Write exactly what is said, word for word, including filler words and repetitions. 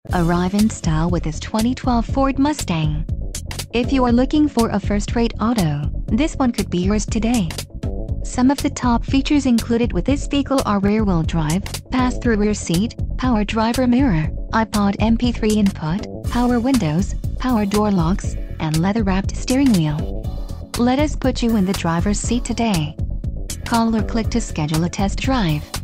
Arrive in style with this twenty twelve Ford Mustang. If you are looking for a first-rate auto, this one could be yours today. Some of the top features included with this vehicle are rear-wheel drive, pass-through rear seat, power driver mirror, iPod M P three input, power windows, power door locks, and leather-wrapped steering wheel. Let us put you in the driver's seat today. Call or click to schedule a test drive.